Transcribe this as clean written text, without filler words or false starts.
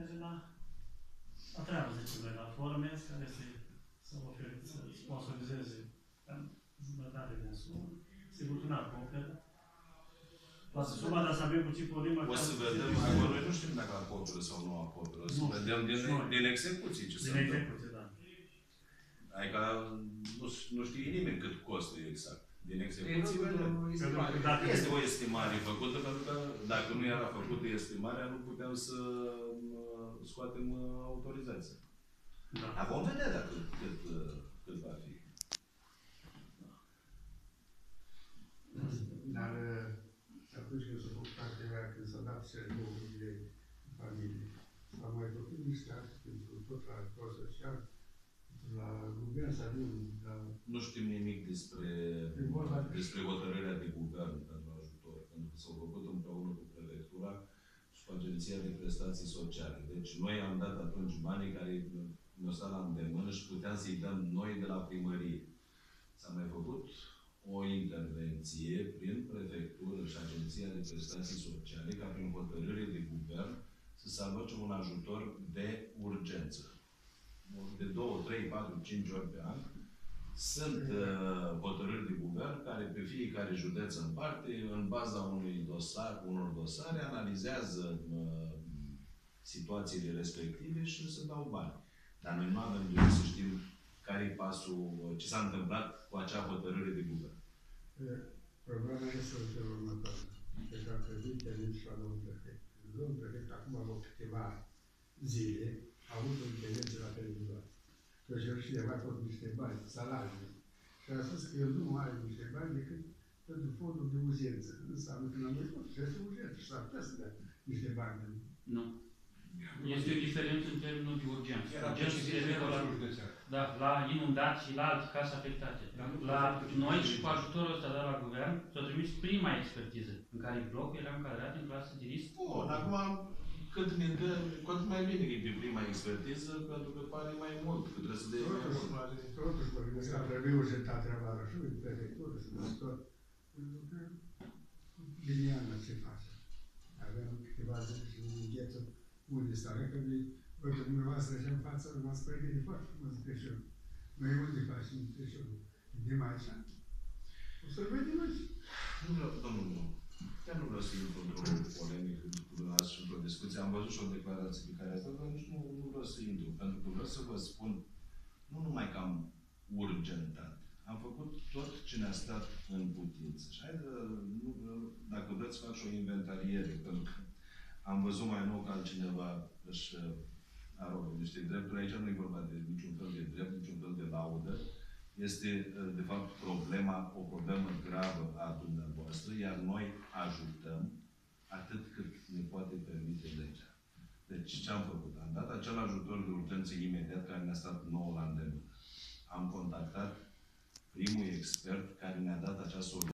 merge la treabă, zicem noi, la Formes, care să ofere, să sponsorizeze în jumătate din sumă. Sigur că n-ar acoperă. Poate suma, dar să avem puțin problemă. O să vedem, acolo noi nu știm dacă acoperă sau nu acoperă. O să vedem din execuții ce se întâmplă. Din execuții, da. Adică nu știe nimeni cât costă exact. Din execuții vedem. Este o estimare făcută, pentru că dacă nu era făcută estimarea, nu puteam să scoatem autorizația. Dar vom vedea dacă cât va fi. Dar atunci când s-a făcut cartela, când s-a dat serviciul de familie, s-a mai făcut niște acte pentru tot la ajutor social, la guvern să avem, nu știm nimic despre hotărârea de guvern pentru ajutor, pentru că s-au făcut împreună cu prefectura și cu Agenția de Prestații Sociale. Deci noi am dat atunci banii care ne-au stat la îndemână și puteam să-i dăm noi de la primărie. S-a mai făcut o intervenție prin prefectură și Agenția de Prestații Sociale, ca prin hotărâre de guvern, să se aloce un ajutor de urgență. De 2, 3, 4, 5 ori pe an. Sunt hotărâri de guvern care pe fiecare județ în parte, în baza unor dosare, analizează situațiile respective și se dau bani. Dar noi nu avem de să știm care e pasul, ce s-a întâmplat cu acea hotărâre de guvern. Problema este în felul următor. Deci ar trebui că vin și la domnul prefect. Domnul prefect acum vreo câteva zile a avut o intervenție la televizor. Că și-au cineva tot niște bani, salariile. Și a spus că el nu are niște bani decât pentru fondul de urgență. Înseamnă că n-am văzut și este urgență și s-ar putea să dea niște bani. Nu. Este o diferență în termenul de urgență. Urgență se referă la inundații și la alte case afectate. La noi și cu ajutorul ăsta dat la guvern s-a trimis prima expertiză, în care blocul era încadrat în clasă de risc. Bun, acum cât ne dă, cu atât mai bine că e pe prima expertiză, pentru că pare mai mult, că trebuie să dea mai mult. Totuși, mă gândesc că ar trebui urgentat treaba la Rașului, prefectură, să dăm tot. Pentru că bine iarna ce face. Aveam câteva zile și în gheță unde stare, că văd că dumneavoastră așa în față, v-ați pregătit foarte frumos Crăciunul. Noi unde facem Crăciunul? Gândim aici? O să-l vedem aici. Nu vreau, domnul meu, chiar nu vreau să intru într-o polemică cu dumneavoastră și într-o discuție. Am văzut și o declarație pe care ați dat, dar nici nu vreau să intru. Pentru că vreau să vă spun, nu numai că am urgentat, am făcut tot ce ne-a stat în putință. Și dacă vreți să fac și o inventariere, pentru că am văzut mai nou că altcineva își arogă niște drepturi. Aici nu e vorba de niciun fel de drept, niciun fel de laudă. Este, de fapt, o problemă gravă a dumneavoastră, iar noi ajutăm atât cât ne poate permite legea. Deci, ce am făcut? Am dat acel ajutor de urgență imediat care ne-a stat nouă la îndemână. Am contactat primul expert care ne-a dat acea soluție.